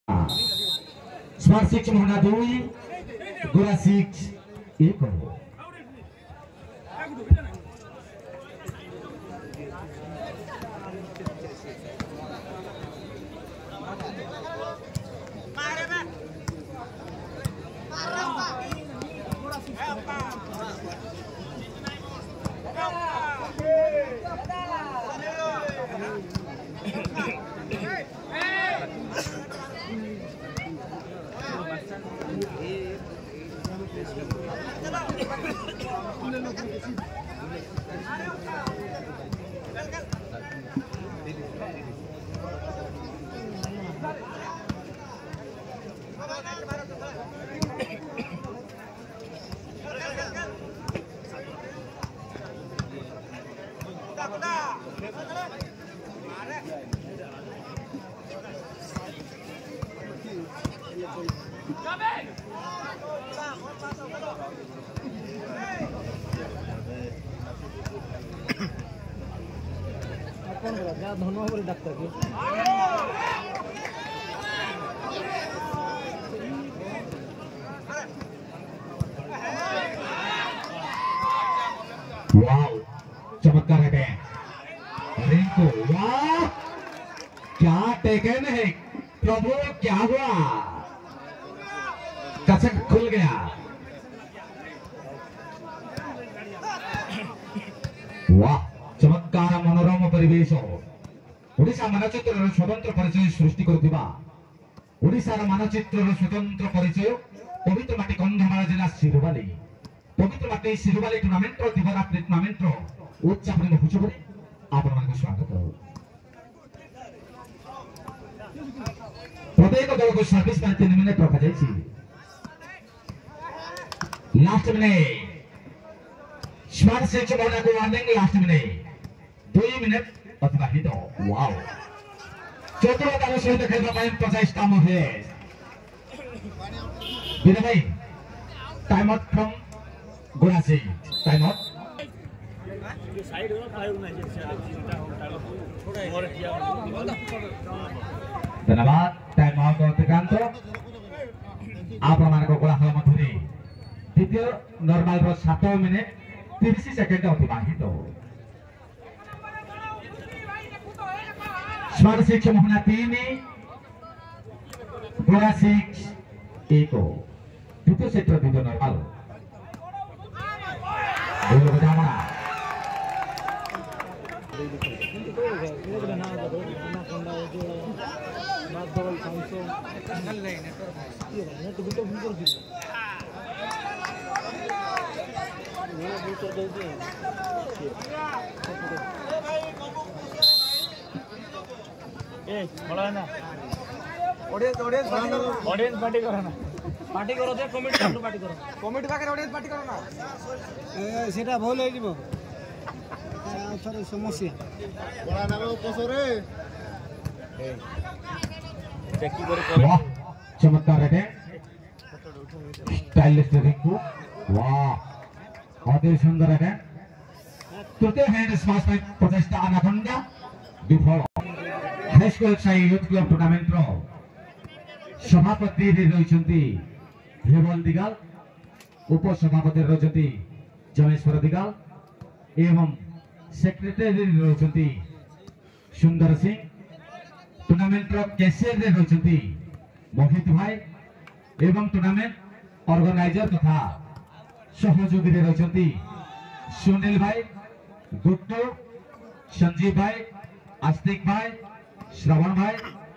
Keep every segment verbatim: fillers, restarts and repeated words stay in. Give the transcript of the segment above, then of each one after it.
Smart six Mohana दुई गोरा six एक धन्यवाद डाक्टर चमत्कार है रिंकू वाह क्या टेकन है प्रभु क्या हुआ कसक खुल गया वाह चमत्कार मनोरम परिवेश ओडिशा मानचित्र स्वतंत्र परिचय सृष्टि करुवा ओडिशार मानचित्र स्वतंत्र परिचय पवित्र माटी कंधमाल जिला सिरुवाली पवित्र माटी सिरुवाली टूर्नामेंट दिवरात्रि टूर्नामेंट उद्यापन होने आपण स्वागत प्रत्येक दल को सर्विस तीन मिनट रखा जाए last minute smart six Mohana को वार्निंग लास्ट मिनट दुई मिनट अतिबाहित वाओ चतुरतार सहित खेल पचास टा महे बिना भाई टाइम आउट फ्रॉम गोरासी टाइम आउट धन्यवाद टाइम आउट अतिक्रांत आपण कोलाहल मध्य द्वितीय नॉर्मल रो सात मिनिट तीस सेकेंड अतिबाहित स्मार्ट सिक्स मोहना तीन गोरा सिक्स एक द्वितीय सेट द्वितीय normal audience audience audience party करो ना पार्टी करो दे कमिटी पार्टी पार्टी करो कमिटी पाके ऑडियंस पार्टी करो ना सेटा भूल हो जिवो आथर समस्या बड़ा नालो पसरे चेक करे करे चमत्कार है स्टाइलिश रिंकू वाह अति सुंदर है तृतीय हैंड स्माश में पचास टा अनाकोंडा विफल high school Sai youth club tournament रो सभापति रही हेमल दिगाल उपसभापति रही जमेश्वर दिगाल एवं सेक्रेटरी रही सुंदर सिंह टूर्नामेंट रो कैशियर रही मोहित भाई एवं टूर्नामेंट ऑर्गेनाइजर तथा सहयोगी रही सुनील भाई गुट्टू संजीव भाई आस्तिक भाई श्रवण भाई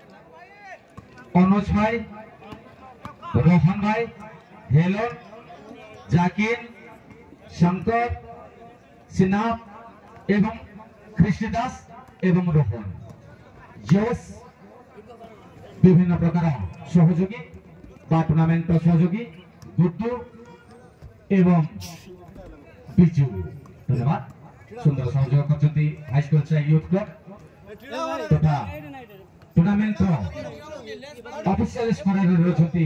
अनुज भाई रोहन भाई हेलो जाकिर शंकर सिन्हा एवं कृष्णदास एवं रोहन जोश विभिन्न प्रकार सहयोगी टूर्नामेंट सहयोगी गुड्डू एवं बिजू धन्यवाद सुंदर सहयोग करछंती हाई स्कूल से यूथ क्लब तथा टूर्नामेंट ऑफिशियल स्कोरर रहछंती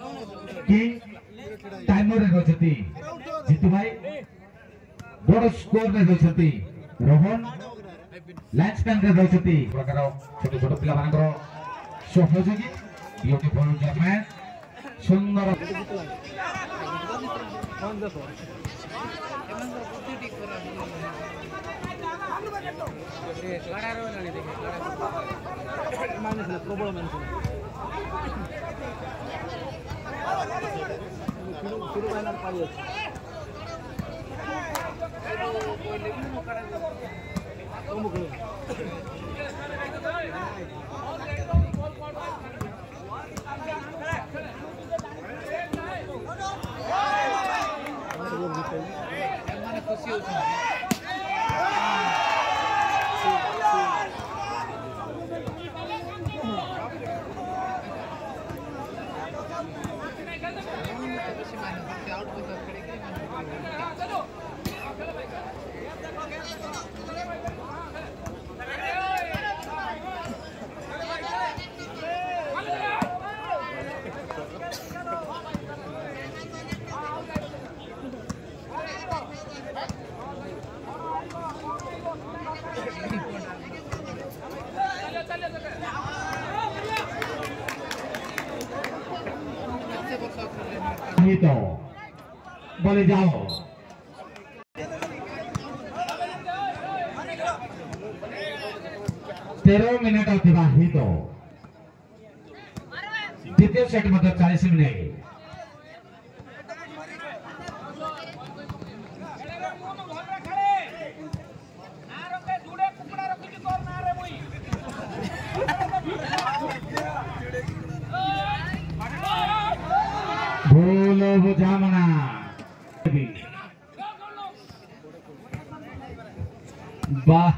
किंग टाइमर रहछंती जीतू भाई बड़ स्कोर रे रहछंती रोहन लाइन्समैन रे रहछंती प्रकार छोट छोट पिला मानकर सहयोगी বিউটিফুল জাজমেন্ট সুন্দর বলে যাও तेरह मिनट अतिवाहित द्वितीय सेट मतलब चालीस मिनट भूल बुझामना वाह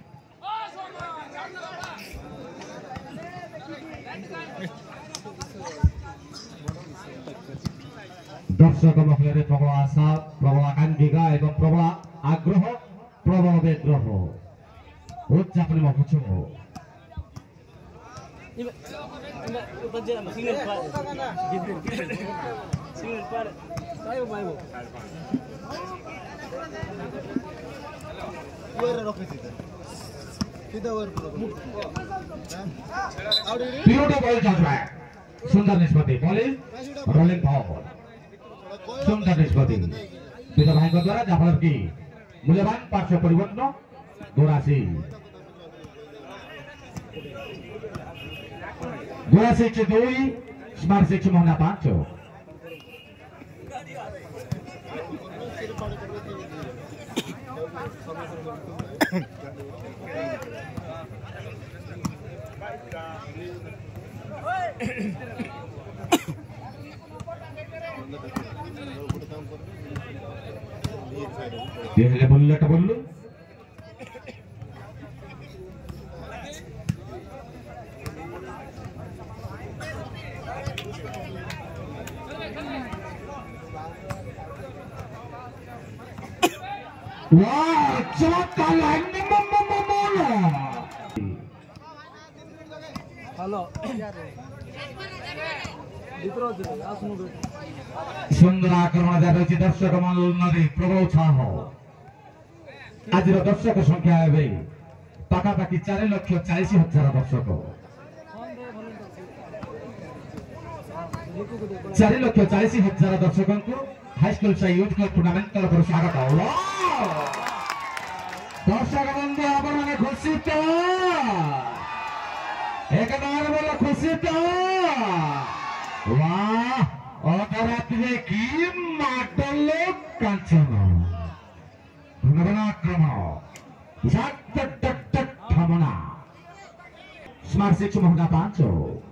दर्शक महोदय प्रबल आशा प्रबल आकांक्षा एवं प्रबल आग्रह प्रबल बेग्रह उद्यापन महुछु ब्यूटीफुल जजमेंट सुंदर निष्पत्ति बॉलिंग रोलिंग बॉल सुंदर निष्पत्ति पिता भाई द्वारा जहां की मूल्यवान पार्श्व परिवर्तन गोरासी गोरासी से दो स्मार्ट सिक्स मोहना पांच ये बुल्लेट बुल्लू वाह चमत्कार लाइन हेलो सुंदर आक्रमण रही दर्शक मन प्रबल उत्साह आज दर्शक संख्या पाखापाखि चार लक्ष चालीस हजार दर्शक चार लक्ष चालीस हजार दर्शक को हाईस्कूल से यूथ क्लब टूर्नामेंट तरफ स्वागत दर्शक बंधु आप खुशी तो एक बोलो खुशी तो वाह अधरात्रे की माडल कांचन आक्रमण ठमना स्मार्ट सिक्स मोहना पांच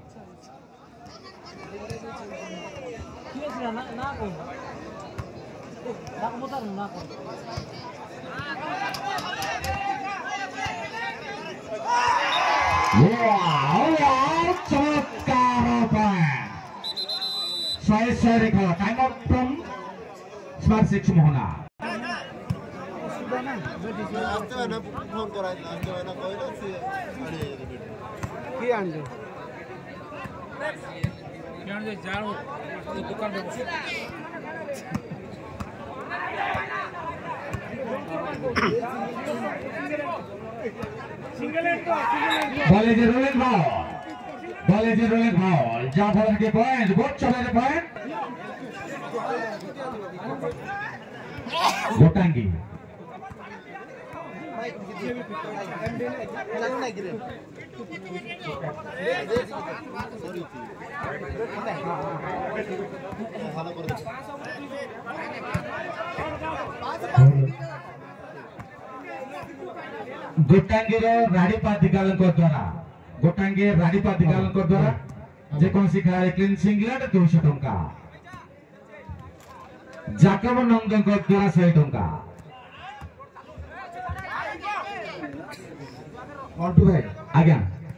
चमत्कार time out from smart six Mohana ball is rolling ball ball is rolling ball जा फल के पॉइंट बहुत चले रे पॉइंट गोटांगी गोटांगी राड़ीपा दिगाल द्वारा गोटांगी राड़ीपा दिगाल द्वारा जेकोसी खेलाड़ी क्लीन सिंगलेट दुईश टंका जाकब नंद द्वारा शहे टंका मंटू भाई आज्ञा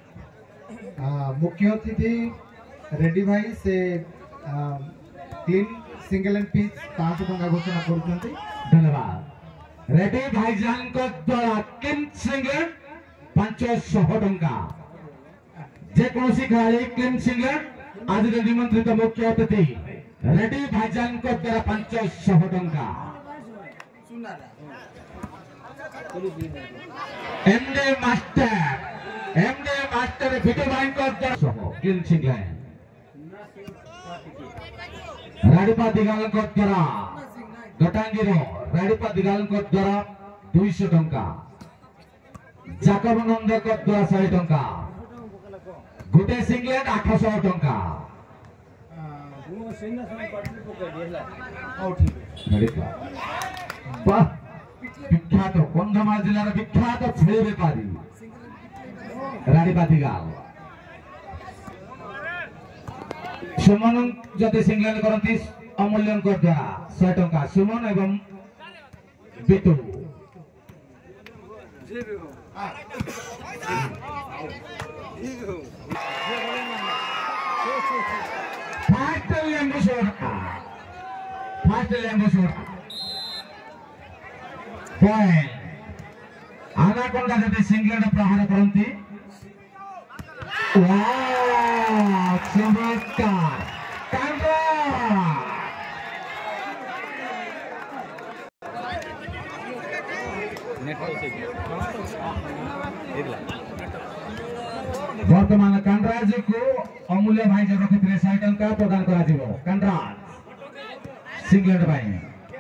मुख्य अतिथि रेड्डी भाई से क्लीन सिंगल एंड पीस पांच टंका घोषणा कर धन्यवाद रेड्डी भाईजान को द्वारा क्लीन सिंगल पांच सौ टंका जेकोसी खेलाड़ी क्लीन सिंगल आज निमंत्रित मुख्य अतिथि रेड्डी भाईजान को द्वारा पांच सौ टंका एमडे मास्टर एमडे मास्टर भिटो भाई को द्वारा क्लीन सिंगल राडीपा दिगाल को द्वारा गोटांगी राडीपा दिगाल को द्वारा दुईश टंका जाकब नंद को द्वारा शहे टंका गोटे सिंगलेट आठश टंका विख्यात कंधमाल जिलार विख्यात छेली बेपारी राडीपा दिगाल सुमन जदि सिंगलेट करती अमूल्य द्वारा शहे टंका सुमन एवं बिटू फास्ट लेंबू शॉट फास्ट लेंबू शॉट पॉइंट आनाकोंडा जदि सिंगलेट प्रहार करती वाह चमत्कार कांड्रा वर्तमान कांड्राज को अमूल्य भाई जो रखिथिले शहे टंका प्रदान करा जिवो कांड्राज सिंगलेट भाई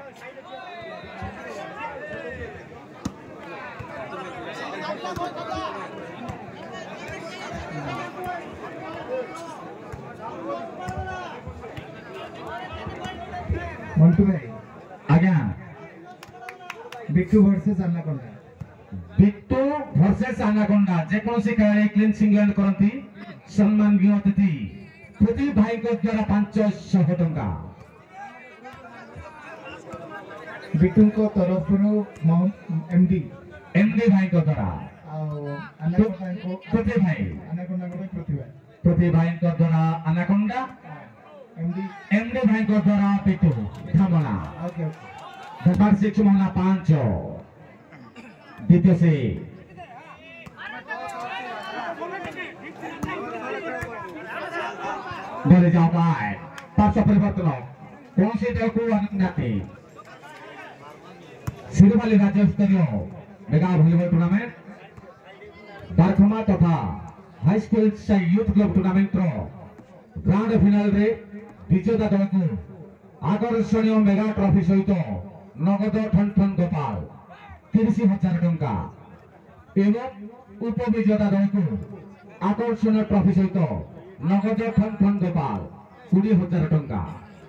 मंटू भाई आज्ञा Bittu versus anaconda Bittu versus anaconda जेकोसी खेलाड़ी क्लीन सिंगलेट करती सम्माननीय अतिथि प्रदीप भाई को द्वारा पांच सौ टंका बिट्टू को तरफ एमडी एमडी भाई को द्वारा अन्नाकोंडा को प्रदीप भाई अन्नाकोंडा को प्रतिभा प्रदीप भाई को द्वारा अन्नाकोंडा एमडी एमडी भाई को द्वारा बिट्टू धामला ओके नंबर सिक्स मोहना पांच द्वितीय से बोले जाओ भाई पांच सौ परिवर्तन कौन से दल को अनुमति सिरुवाली राज्य स्तरीय मेगा वॉलीबॉल टूर्नामेंट बारखमा तथा high school youth club tournament grand final रे विजेता दल को आकर्षणीय मेगा ट्रॉफी सहित नगद ठन ठन गोपाल तीस हजार टंका एवं उपविजेता दल को आकर्षणीय ट्रॉफी सहित नगद ठन ठन गोपाल बीस हजार टंका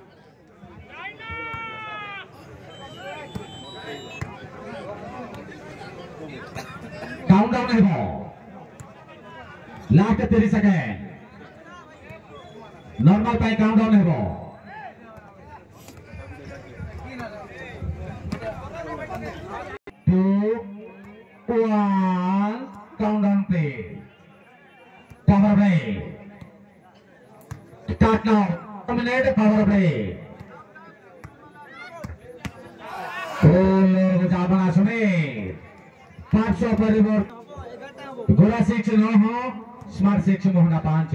काउंटडाउन हेबो लास्ट तीस सेकेंड नॉर्मल पाई काउंटडाउन हेबो two one countdown play power play start now terminate power play oh जाबना सुमेर पांच सौ परिवर्तन गोला सिक्स नौ हो स्मार्ट सिक्स मोहना पांच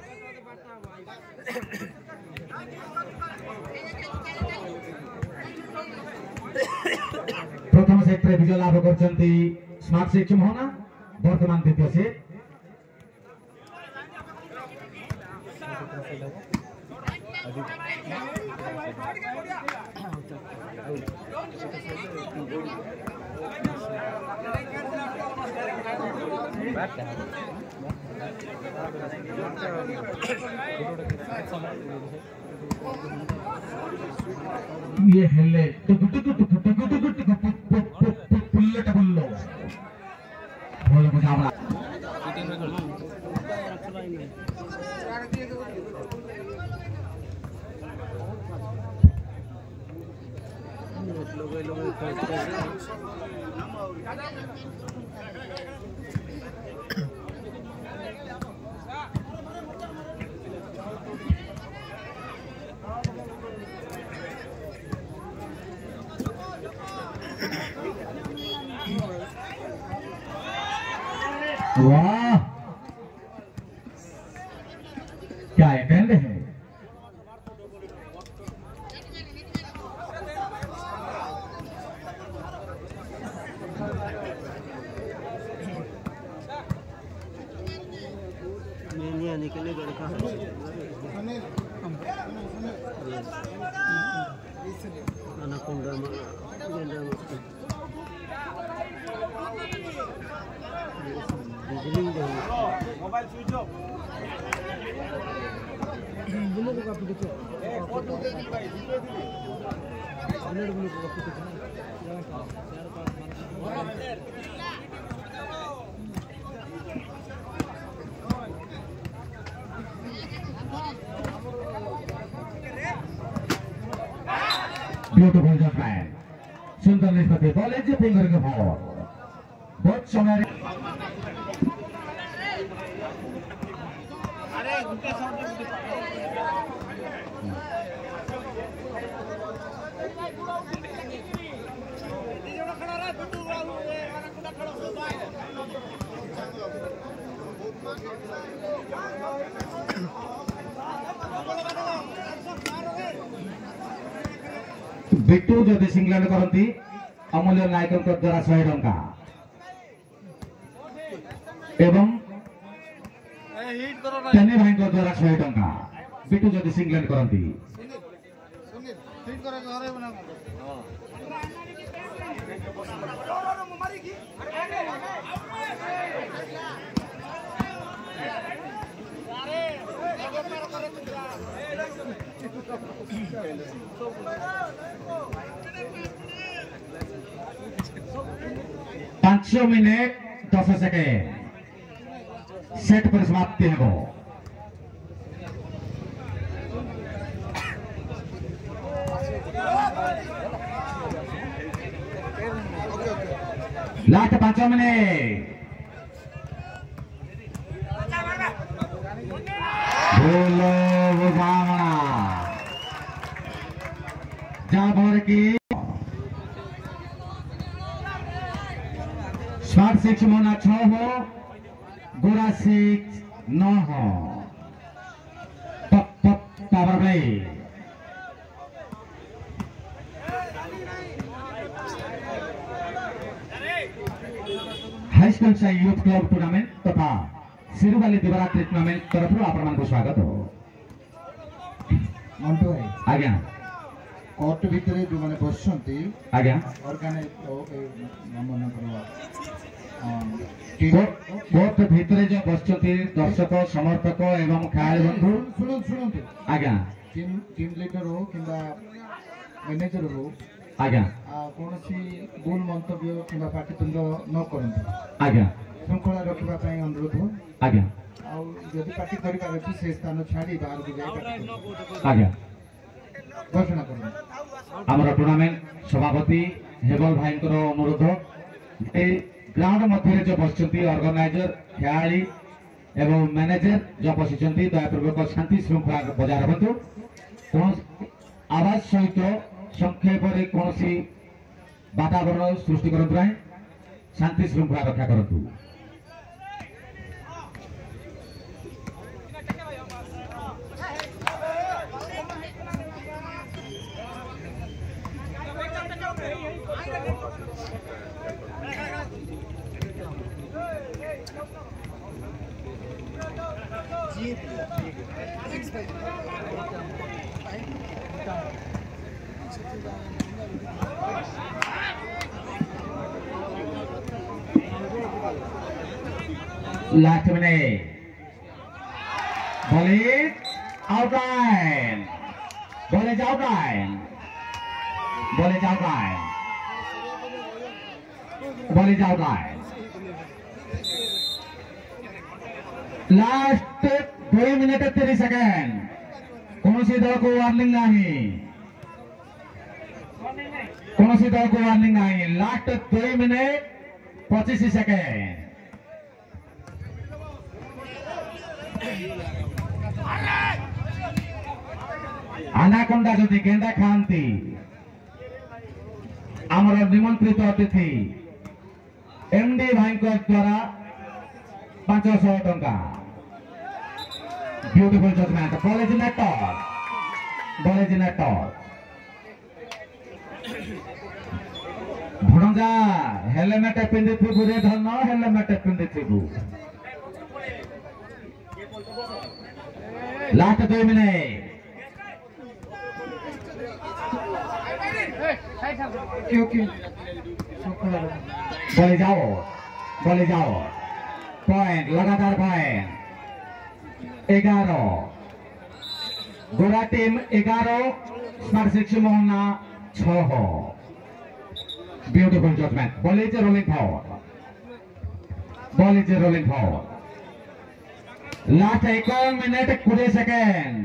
प्रथम सेट रे विजय लाभ करछंती स्मार्ट सिक्स मोहना वर्तमान द्वितीय सेट ये हेले टुकु टुकु टुकु टुकु टुकु टुकु पुल्ले टबुल्लो बोलो बजावड़ा वाह क्या एंड है निकले anaconda mobile switch off bullet का पिक्चर ए फोटो दे दी भाई बुलेट बुलेट का पिक्चर ब्यूटीफुल जंप मैन सुंदर निष्पत्ति बॉल एज फिंगर के बॉल बहुत समय अरे उनके साथ खड़ा रहा बिट्टू वाला खड़ा हो बिट्टू जदि सिंगल करती अमूल्य नायक द्वारा शहे टंका एवं तेने भाई द्वारा शहे टंका बिट्टू जदि सिंगल करती पांच मिनट दस सेकेंड सेट पर समाप्ति है लास्ट पांच मिनट बोलो बुझावना जाबर की स्मार्ट सिक्स मोना छह हो गोरा सिक्स नौ हो पप पप पावर भाई हाई स्कूल से यूथ क्लब टूर्नामेंट तथा सिरुबाली दिवरात्रि टूर्नामेंट तरफ आपण को स्वागत हो मंटू भाई आज्ञा कोर्ट भितर जो माने बसछंती आज्ञा ऑर्गेनाइज मन करवा कोर्ट भितर जो बसछंती दर्शक समर्थक एवं खेलाड़ी बंधु सुनो सुनो आज्ञा टीम टीम लीडर हो किंबा मैनेजर हो आज्ञा कौन सी भूल मंतव्य किंबा पाटितुंड न करंतु आज्ञा श्रृंखला रखिबा पई अनुरोध हो आज्ञा आ यदि पार्टी करिबार अछि से स्थान छाड़ी बाहर को जाय आज्ञा घोषणा करूँ आमर टूर्नामेंट सभापति हेबल भाई अनुरोध ए ग्राउंड मध्य जो बसचंती ऑर्गेनाइजर खेलाड़ी एवं मैनेजर जो बसिचंती दयापूर्वक शांति श्रृंखला बजाय रखतु कौन आवाज सहित संक्षेप कौन वातावरण सृष्टि करतु ना शांति श्रृंखला रक्षा करतु Last minute. Ball is outline. Ball is outline. Ball is outline. Ball is outline. Last two minutes thirty seconds. कौन सी दल को वार्निंग नहीं? कौन सी दल को वार्निंग नहीं? लास्ट दो मिनट पच्चीस सेकेंड. अनाकोंडा जदि गेंदा खाती आमर निमंत्रित अतिथि एमडी भाई द्वारा पांच सौ टंका. Beautiful judgement. Ball is net toss. Ball is net toss. भणजा हेलमेट पिंधिथिबु रे धन हेलमेट पिंधिथिबु. लास्ट दो मिनट. बोले जाओ बोले जाओ. पॉइंट लगातार पॉइंट. ग्यारह गोरा टीम ग्यारह स्मार्ट सिक्स मोहना छह. Beautiful judgement. Ball is rolling four. Ball is rolling four. Last एक मिनट बीस सेकेंड.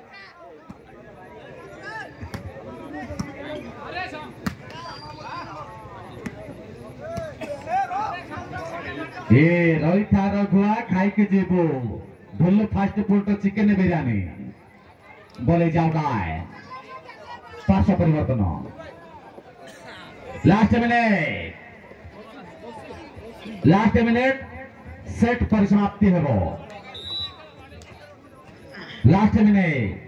ये रोहिता रघुआ खाई के जीबू ढोल फास्ट फूड तो चिकेन बिरयानी. बोले जाओ गाय. पांच परिवर्तन. Last minute. Last minute set परिसमाप्ति हेबो. Last minute.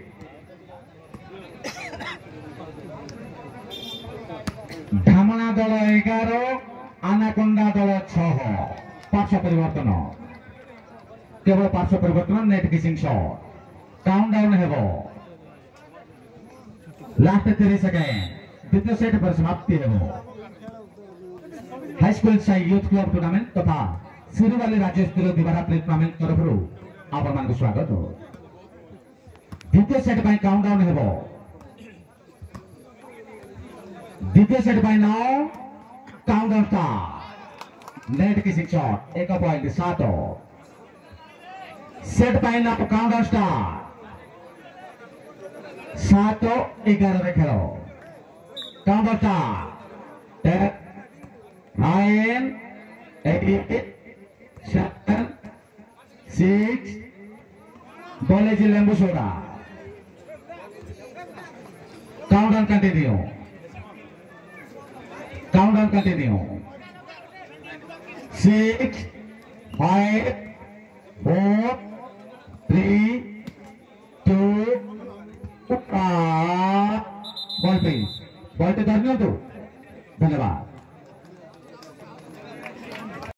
ढामना दल एगारो आनाकोंडा दल छह. पांच परिवर्तन. केवल पांच परिवर्तन. Net kissing shot. काउंटडाउन हेबो. लास्ट तीस सेकेंड. द्वितीय सेट परिसमाप्ति हेबो. High school Sai youth club tournament तथा सिरुवाली राज्य स्तरीय दिवारा प्ले टूर्नामेंट तरफ आपण मान स्वागत. द्वितीय सेट बाय काउंटडाउन हेबो. द्वितीय set by now countdown start. Net kissing shot. एक पॉइंट सात. Set by now countdown start. सात ग्यारह खेलो. Countdown start. Ten nine eight seven six. Ball is लेंबू सोडा. Countdown continue. Countdown continue. Six, five, four, three, two, one. Ball please. Ball to धन्यवाद. धन्यवाद.